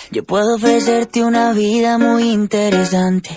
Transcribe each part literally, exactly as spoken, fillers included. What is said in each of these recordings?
Yo puedo ofrecerte una vida muy interesante,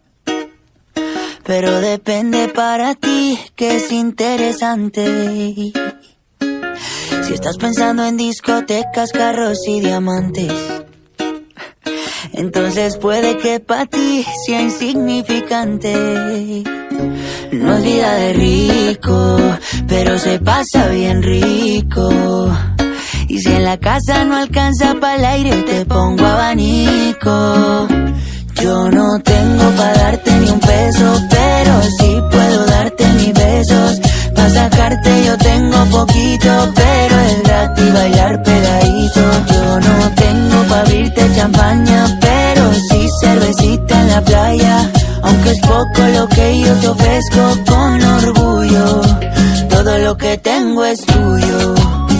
pero depende para ti que es interesante. Si estás pensando en discotecas, carros y diamantes, entonces puede que para ti sea insignificante. No es vida de rico, pero se pasa bien rico. Y si en la casa no alcanza para el aire, te pongo abanico. Yo no tengo pa' darte ni un peso, pero sí puedo darte mis besos. Pa' sacarte yo tengo poquito, pero es gratis bailar pegadito. Yo no tengo pa' abrirte champaña, pero sí cervecita en la playa. Aunque es poco lo que yo te ofrezco con orgullo, todo lo que tengo es tuyo.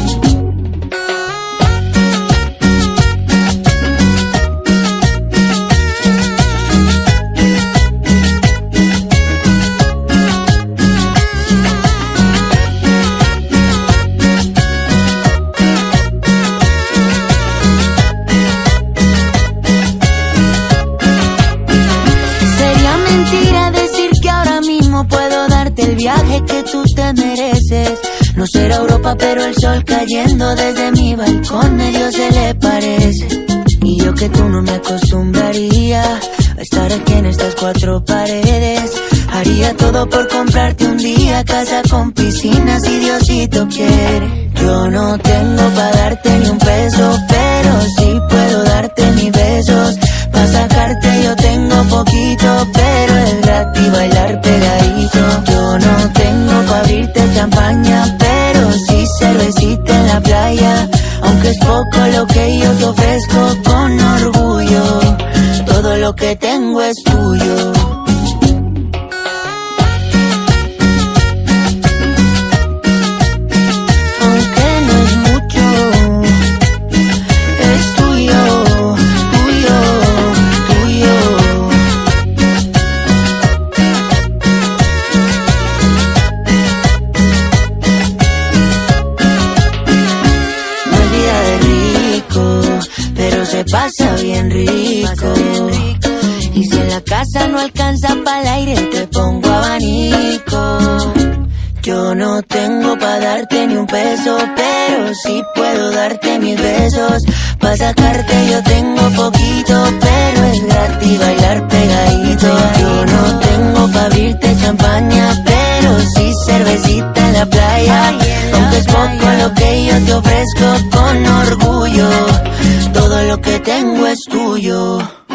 El viaje que tú te mereces. No será Europa, pero el sol cayendo desde mi balcón medio se le parece. Y yo que tú no me acostumbraría a estar aquí en estas cuatro paredes. Haría todo por comprarte un día casa con piscina si Diosito quiere. Yo no tengo pa' darte ni un peso, pero sí puedo darte mis besos. Pa' sacarte yo tengo poquito, pero es gratis bailar pegadito. Yo no tengo pa' abrirte champaña, pero sí cervecita en la playa. Aunque es poco lo que yo te ofrezco con orgullo, todo lo que tengo es tuyo. Se pasa bien rico. Y si en la casa no alcanza para el aire, te pongo abanico. Yo no tengo pa' darte ni un peso, pero sí puedo darte mis besos. Pa' sacarte yo tengo poquito, pero es gratis bailar pegadito. Yo no tengo pa' abrirte champaña, pero sí cervecita en la playa. Aunque es poco lo que yo te ofrezco con orgullo, todo lo que tengo es tuyo.